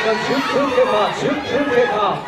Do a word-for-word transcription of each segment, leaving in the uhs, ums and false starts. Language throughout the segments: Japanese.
間じゅっぷん経過、じゅっぷん経過。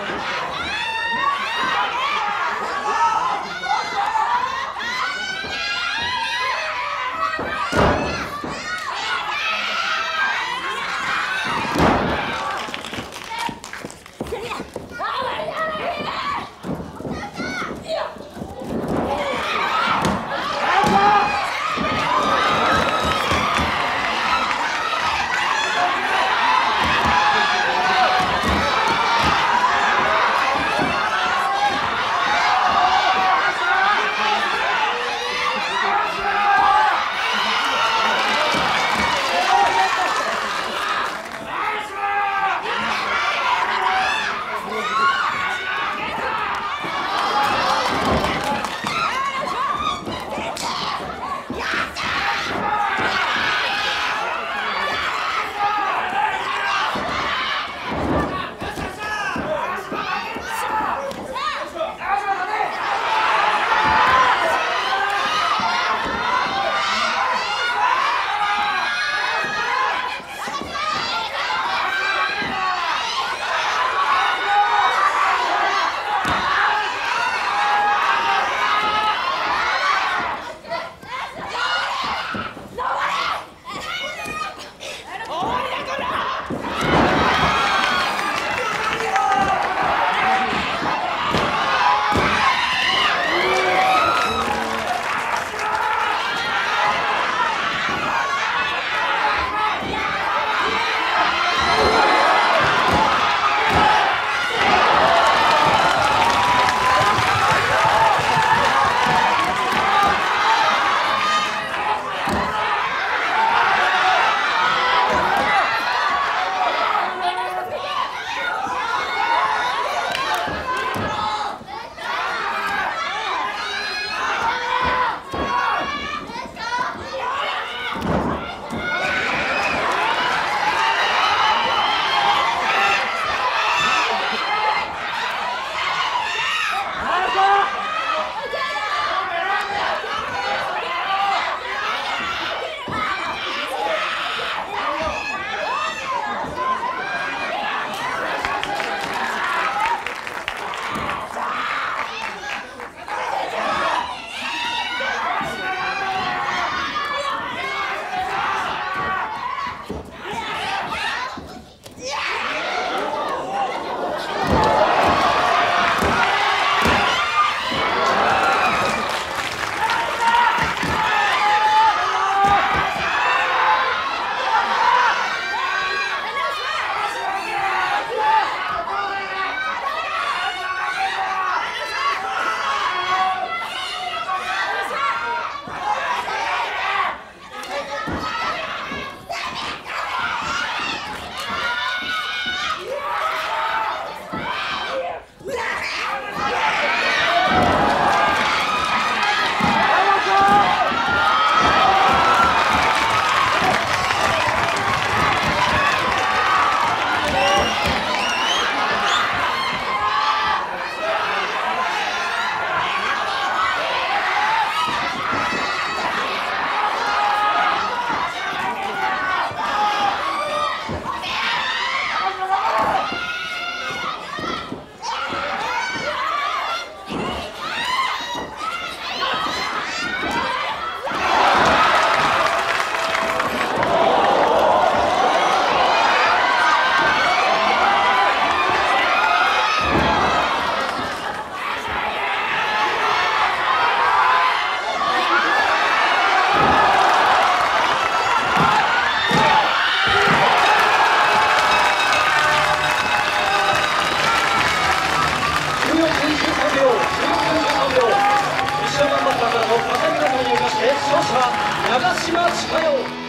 長島千佳代。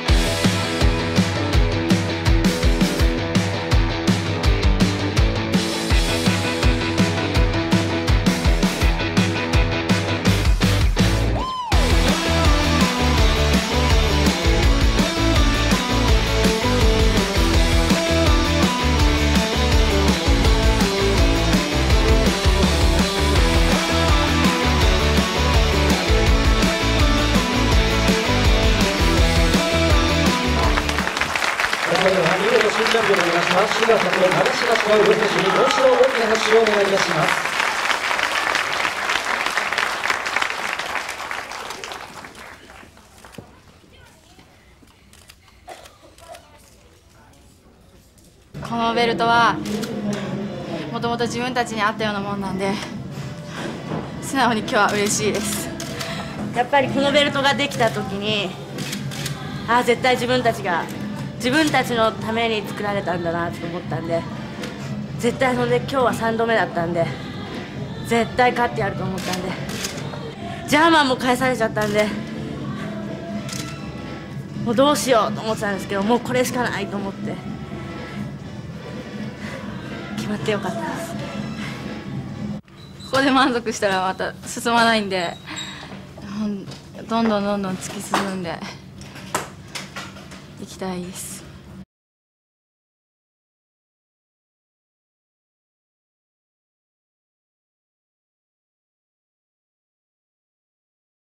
足が先の流しが違う両選手にもう一度大きな拍手をお願いいたします。 このベルトはもともと自分たちに合ったようなもんなんで、素直に今日は嬉しいです。 やっぱりこのベルトができた時に、ああ絶対自分たちが自分たちのために作られたんだなと思ったんで、絶対それで今日はさんどめだったんで絶対勝ってやると思ったんで、ジャーマンも返されちゃったんで、もうどうしようと思ってたんですけど、もうこれしかないと思って決まってよかったです。 ここで満足したらまた進まないんで、どんどんどんどん突き進んでいきたいです。